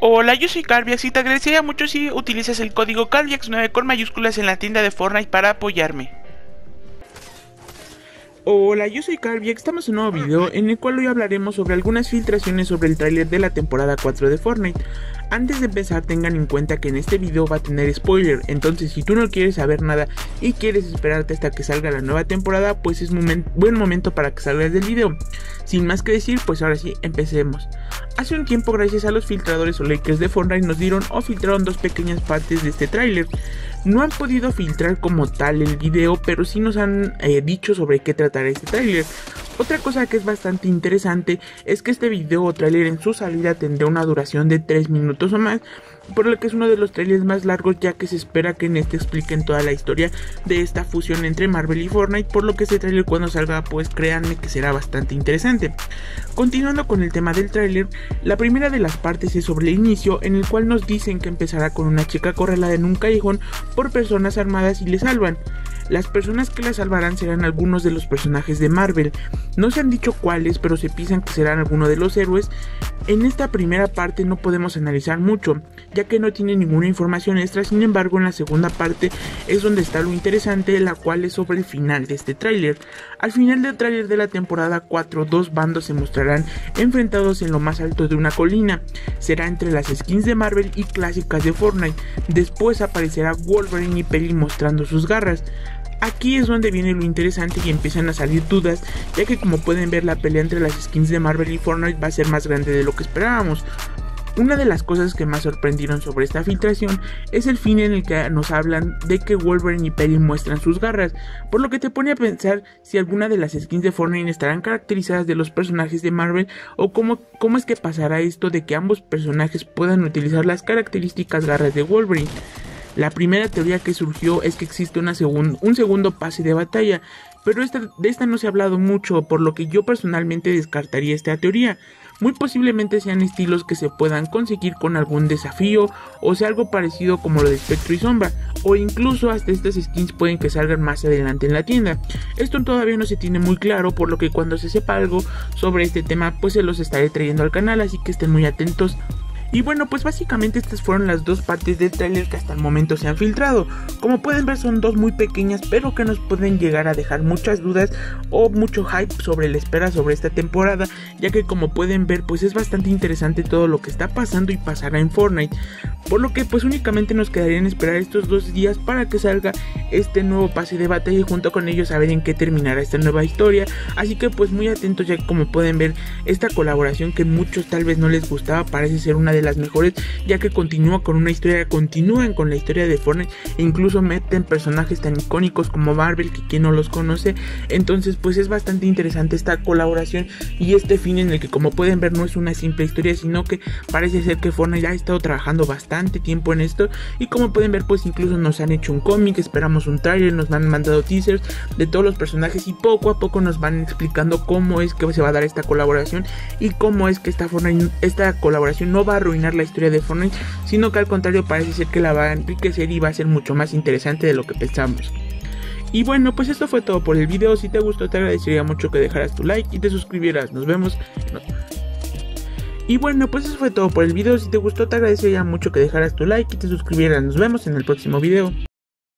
Hola, yo soy Carbiax y te agradecería mucho si utilizas el código Carbiax9 con mayúsculas en la tienda de Fortnite para apoyarme. Hola, yo soy Carbiax, estamos en un nuevo video en el cual hoy hablaremos sobre algunas filtraciones sobre el tráiler de la temporada 4 de Fortnite. Antes de empezar, tengan en cuenta que en este video va a tener spoiler, entonces si tú no quieres saber nada y quieres esperarte hasta que salga la nueva temporada, pues es buen momento para que salgas del video. Sin más que decir, pues ahora sí, empecemos. Hace un tiempo, gracias a los filtradores o leakers de Fortnite, nos dieron o filtraron dos pequeñas partes de este tráiler. No han podido filtrar como tal el video, pero sí nos han dicho sobre qué tratará este tráiler. Otra cosa que es bastante interesante es que este video o tráiler en su salida tendrá una duración de 3 minutos o más, por lo que es uno de los trailers más largos, ya que se espera que en este expliquen toda la historia de esta fusión entre Marvel y Fortnite, por lo que este tráiler cuando salga, pues créanme que será bastante interesante. Continuando con el tema del tráiler, la primera de las partes es sobre el inicio, en el cual nos dicen que empezará con una chica acorralada en un callejón por personas armadas y le salvan. Las personas que la salvarán serán algunos de los personajes de Marvel. No se han dicho cuáles, pero se piensan que serán algunos de los héroes. En esta primera parte no podemos analizar mucho, ya que no tiene ninguna información extra. Sin embargo, en la segunda parte es donde está lo interesante, la cual es sobre el final de este tráiler. Al final del tráiler de la temporada 4, dos bandos se mostrarán enfrentados en lo más alto de una colina. Será entre las skins de Marvel y clásicas de Fortnite. Después aparecerá Wolverine y Peli mostrando sus garras. Aquí es donde viene lo interesante y empiezan a salir dudas, ya que como pueden ver, la pelea entre las skins de Marvel y Fortnite va a ser más grande de lo que esperábamos. Una de las cosas que más sorprendieron sobre esta filtración es el fin en el que nos hablan de que Wolverine y Peli muestran sus garras, por lo que te pone a pensar si alguna de las skins de Fortnite estarán caracterizadas de los personajes de Marvel, o cómo es que pasará esto de que ambos personajes puedan utilizar las características garras de Wolverine. La primera teoría que surgió es que existe un segundo pase de batalla, pero de esta no se ha hablado mucho, por lo que yo personalmente descartaría esta teoría. Muy posiblemente sean estilos que se puedan conseguir con algún desafío, o sea algo parecido como lo de Espectro y Sombra, o incluso hasta estas skins pueden que salgan más adelante en la tienda. Esto todavía no se tiene muy claro, por lo que cuando se sepa algo sobre este tema pues se los estaré trayendo al canal, así que estén muy atentos. Y bueno, pues básicamente estas fueron las dos partes del tráiler que hasta el momento se han filtrado. Como pueden ver, son dos muy pequeñas, pero que nos pueden llegar a dejar muchas dudas o mucho hype sobre la espera sobre esta temporada, ya que como pueden ver, pues es bastante interesante todo lo que está pasando y pasará en Fortnite. Por lo que pues únicamente nos quedaría en esperar estos 2 días para que salga este nuevo pase de batalla y junto con ellos a ver en qué terminará esta nueva historia. Así que pues muy atentos, ya que como pueden ver, esta colaboración que muchos tal vez no les gustaba parece ser una de las mejores, ya que continúan con la historia de Fortnite e incluso meten personajes tan icónicos como Marvel, que quien no los conoce. Entonces pues es bastante interesante esta colaboración y este fin en el que como pueden ver no es una simple historia, sino que parece ser que Fortnite ha estado trabajando bastante tiempo en esto, y como pueden ver pues incluso nos han hecho un cómic, esperamos un trailer, nos han mandado teasers de todos los personajes y poco a poco nos van explicando cómo es que se va a dar esta colaboración y cómo es que esta colaboración no va a arruinar la historia de Fortnite, sino que al contrario parece ser que la va a enriquecer y va a ser mucho más interesante de lo que pensamos. Y bueno, pues esto fue todo por el video. Si te gustó, te agradecería mucho que dejaras tu like y te suscribieras. Nos vemos. Y bueno, pues eso fue todo por el video. Si te gustó, te agradecería mucho que dejaras tu like y te suscribieras. Nos vemos en el próximo video.